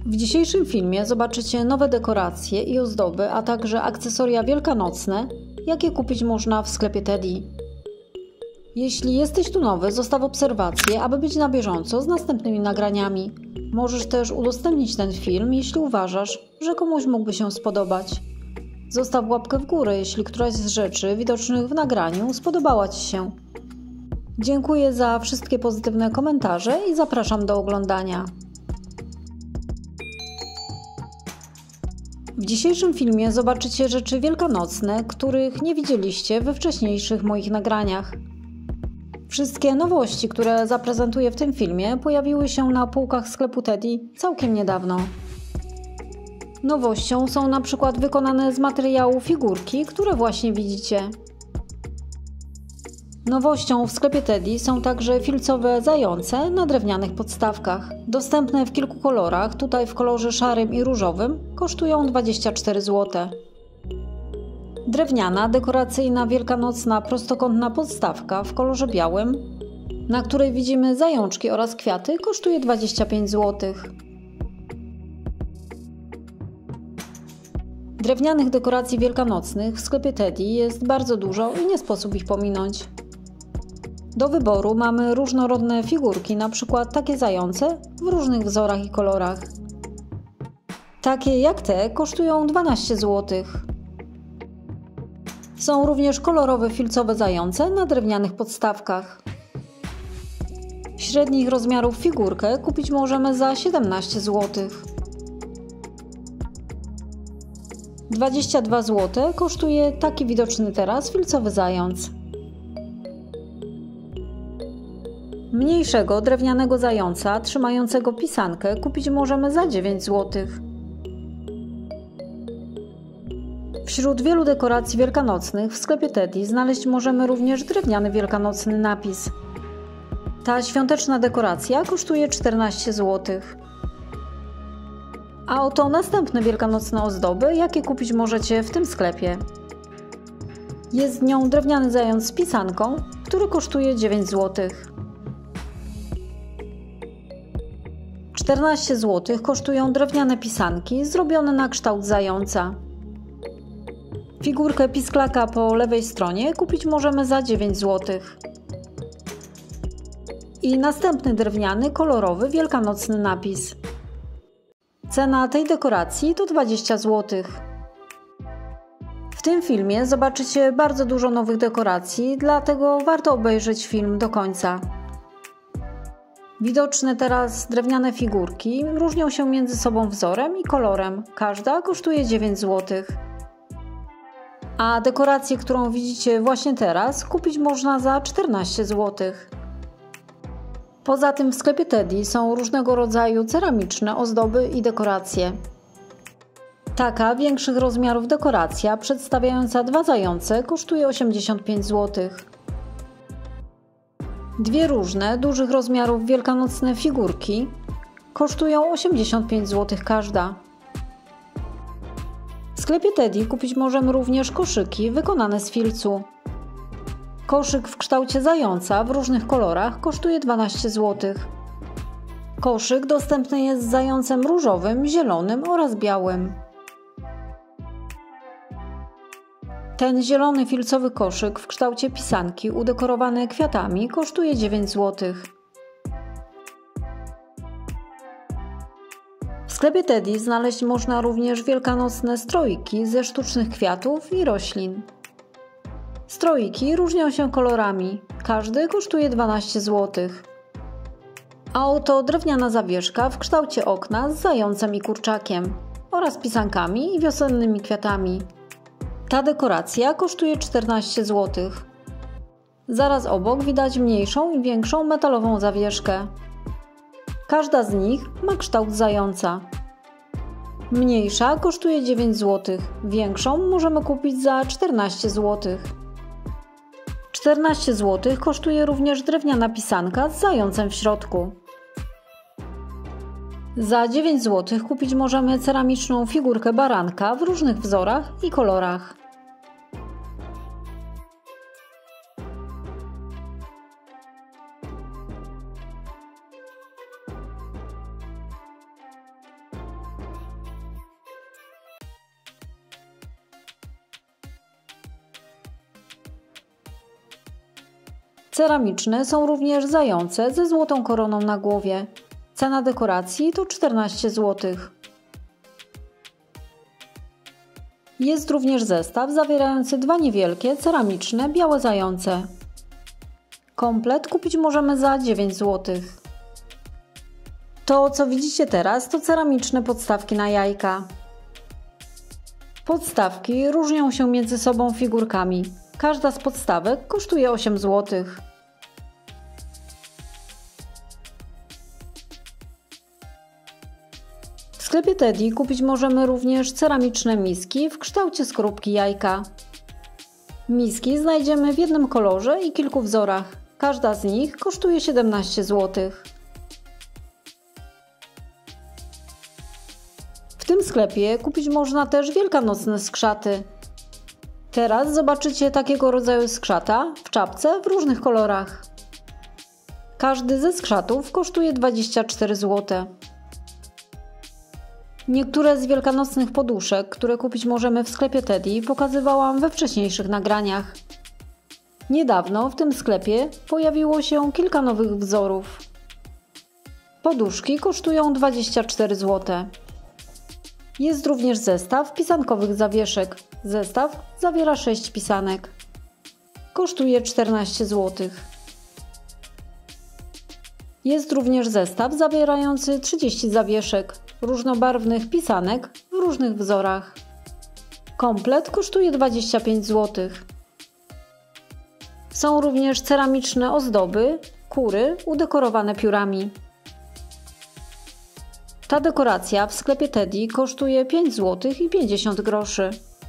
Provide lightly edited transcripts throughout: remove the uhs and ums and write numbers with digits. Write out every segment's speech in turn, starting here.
W dzisiejszym filmie zobaczycie nowe dekoracje i ozdoby, a także akcesoria wielkanocne, jakie kupić można w sklepie Teddy. Jeśli jesteś tu nowy, zostaw obserwację, aby być na bieżąco z następnymi nagraniami. Możesz też udostępnić ten film, jeśli uważasz, że komuś mógłby się spodobać. Zostaw łapkę w górę, jeśli któraś z rzeczy widocznych w nagraniu spodobała Ci się. Dziękuję za wszystkie pozytywne komentarze i zapraszam do oglądania. W dzisiejszym filmie zobaczycie rzeczy wielkanocne, których nie widzieliście we wcześniejszych moich nagraniach. Wszystkie nowości, które zaprezentuję w tym filmie, pojawiły się na półkach sklepu Teddy całkiem niedawno. Nowością są na przykład wykonane z materiału figurki, które właśnie widzicie. Nowością w sklepie Teddy są także filcowe zające na drewnianych podstawkach. Dostępne w kilku kolorach, tutaj w kolorze szarym i różowym, kosztują 24 zł. Drewniana, dekoracyjna, wielkanocna, prostokątna podstawka w kolorze białym, na której widzimy zajączki oraz kwiaty, kosztuje 25 zł. Drewnianych dekoracji wielkanocnych w sklepie Teddy jest bardzo dużo i nie sposób ich pominąć. Do wyboru mamy różnorodne figurki, np. takie zające w różnych wzorach i kolorach. Takie jak te kosztują 12 zł. Są również kolorowe filcowe zające na drewnianych podstawkach. Średnich rozmiarów figurkę kupić możemy za 17 zł. 22 zł kosztuje taki widoczny teraz filcowy zając. Mniejszego drewnianego zająca trzymającego pisankę kupić możemy za 9 zł. Wśród wielu dekoracji wielkanocnych w sklepie Teddy znaleźć możemy również drewniany wielkanocny napis. Ta świąteczna dekoracja kosztuje 14 zł. A oto następne wielkanocne ozdoby, jakie kupić możecie w tym sklepie. Jest nią drewniany zając z pisanką, który kosztuje 9 zł. 14 zł kosztują drewniane pisanki zrobione na kształt zająca. Figurkę pisklaka po lewej stronie kupić możemy za 9 zł. I następny drewniany, kolorowy, wielkanocny napis. Cena tej dekoracji to 20 zł. W tym filmie zobaczycie bardzo dużo nowych dekoracji, dlatego warto obejrzeć film do końca. Widoczne teraz drewniane figurki różnią się między sobą wzorem i kolorem. Każda kosztuje 9 zł. A dekorację, którą widzicie właśnie teraz, kupić można za 14 zł. Poza tym w sklepie Teddy są różnego rodzaju ceramiczne ozdoby i dekoracje. Taka większych rozmiarów dekoracja przedstawiająca dwa zające kosztuje 85 zł. Dwie różne, dużych rozmiarów wielkanocne figurki kosztują 85 zł każda. W sklepie Teddy kupić możemy również koszyki wykonane z filcu. Koszyk w kształcie zająca w różnych kolorach kosztuje 12 zł. Koszyk dostępny jest z zającem różowym, zielonym oraz białym. Ten zielony filcowy koszyk w kształcie pisanki udekorowany kwiatami kosztuje 9 zł. W sklepie Teddy znaleźć można również wielkanocne stroiki ze sztucznych kwiatów i roślin. Stroiki różnią się kolorami, każdy kosztuje 12 zł. A oto drewniana zawieszka w kształcie okna z zającem i kurczakiem oraz pisankami i wiosennymi kwiatami. Ta dekoracja kosztuje 14 zł. Zaraz obok widać mniejszą i większą metalową zawieszkę. Każda z nich ma kształt zająca. Mniejsza kosztuje 9 zł, większą możemy kupić za 14 zł. 14 zł kosztuje również drewniana pisanka z zającem w środku. Za 9 zł kupić możemy ceramiczną figurkę baranka w różnych wzorach i kolorach. Ceramiczne są również zające ze złotą koroną na głowie. Cena dekoracji to 14 zł. Jest również zestaw zawierający dwa niewielkie, ceramiczne, białe zające. Komplet kupić możemy za 9 zł. To, co widzicie teraz, to ceramiczne podstawki na jajka. Podstawki różnią się między sobą figurkami. Każda z podstawek kosztuje 8 zł. W sklepie Teddy kupić możemy również ceramiczne miski w kształcie skorupki jajka. Miski znajdziemy w jednym kolorze i kilku wzorach. Każda z nich kosztuje 17 zł. W tym sklepie kupić można też wielkanocne skrzaty. Teraz zobaczycie takiego rodzaju skrzata w czapce w różnych kolorach. Każdy ze skrzatów kosztuje 24 zł. Niektóre z wielkanocnych poduszek, które kupić możemy w sklepie Teddy, pokazywałam we wcześniejszych nagraniach. Niedawno w tym sklepie pojawiło się kilka nowych wzorów. Poduszki kosztują 24 zł. Jest również zestaw pisankowych zawieszek. Zestaw zawiera 6 pisanek. Kosztuje 14 zł. Jest również zestaw zawierający 30 zawieszek różnobarwnych pisanek w różnych wzorach. Komplet kosztuje 25 zł. Są również ceramiczne ozdoby, kury udekorowane piórami. Ta dekoracja w sklepie Teddy kosztuje 5 zł i 50 groszy.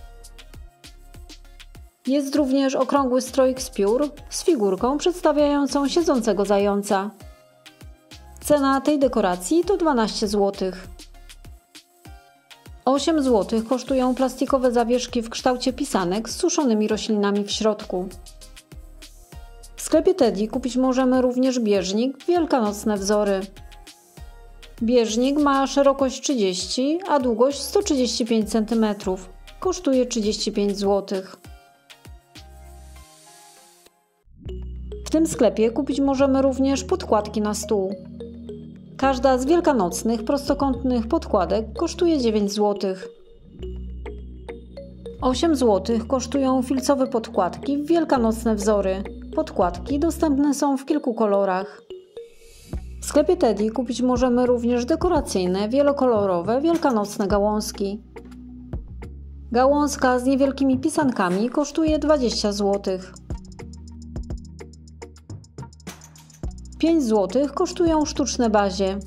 Jest również okrągły stroik z piór z figurką przedstawiającą siedzącego zająca. Cena tej dekoracji to 12 zł. 8 zł kosztują plastikowe zawieszki w kształcie pisanek z suszonymi roślinami w środku. W sklepie Teddy kupić możemy również bieżnik w wielkanocne wzory. Bieżnik ma szerokość 30, a długość 135 cm. Kosztuje 35 zł. W tym sklepie kupić możemy również podkładki na stół. Każda z wielkanocnych prostokątnych podkładek kosztuje 9 zł. 8 zł kosztują filcowe podkładki w wielkanocne wzory. Podkładki dostępne są w kilku kolorach. W sklepie Teddy kupić możemy również dekoracyjne, wielokolorowe, wielkanocne gałązki. Gałązka z niewielkimi pisankami kosztuje 20 zł. 5 zł kosztują sztuczne bazie.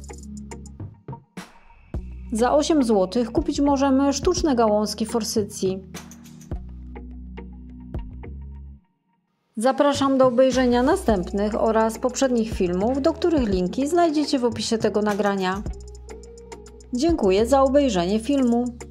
Za 8 zł kupić możemy sztuczne gałązki forsycji. Zapraszam do obejrzenia następnych oraz poprzednich filmów, do których linki znajdziecie w opisie tego nagrania. Dziękuję za obejrzenie filmu.